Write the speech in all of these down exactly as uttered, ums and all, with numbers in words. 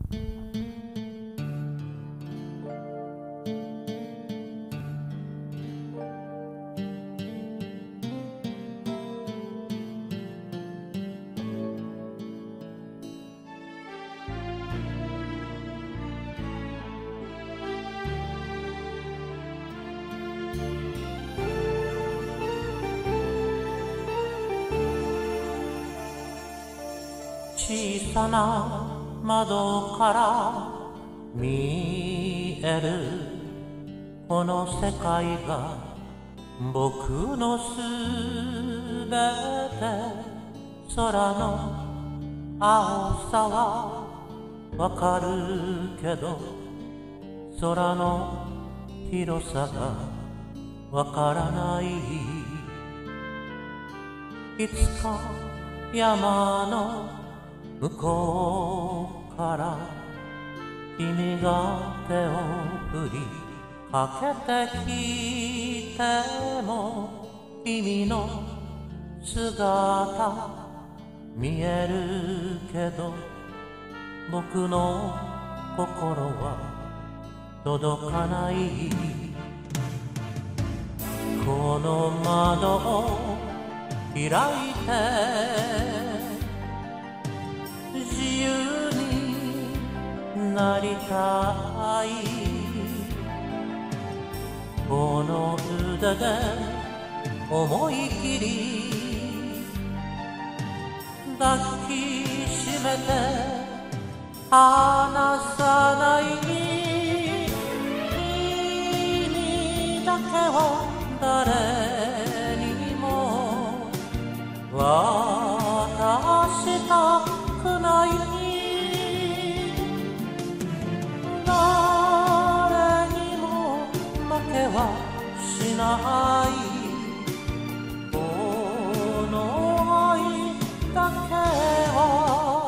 小さな窓から見えるこの世界が僕のすべて。空の青さはわかるけど空の広さがわからない。いつか山の向こうから君が手を振りかけてきても君の姿見えるけど僕の心は届かない。この窓を開いて自由になりたい。この腕で思い切り抱きしめて離さない。君だけは誰にも渡したくない。誰にも負けはしない。この愛だけは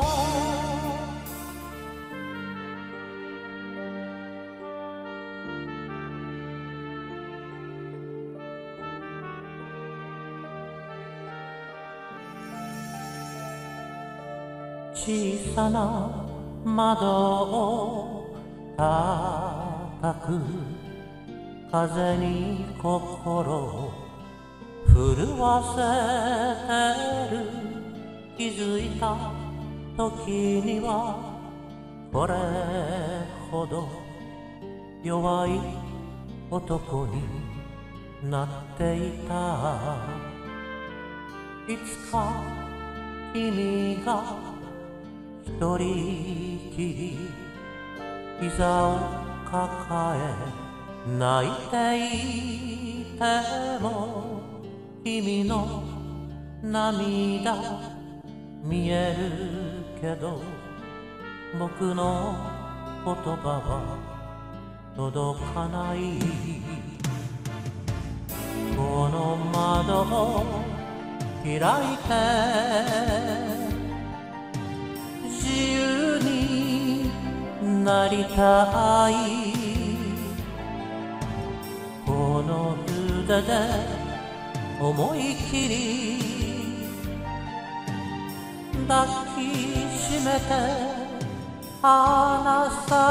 小さな窓を叩く風に心を震わせてる。気づいた時にはこれほど弱い男になっていた。いつか君が一人きり膝を抱え泣いていても君の涙見えるけど僕の言葉は届かない。この窓を開いて自由になりたい。この腕で思い切り抱きしめて離さ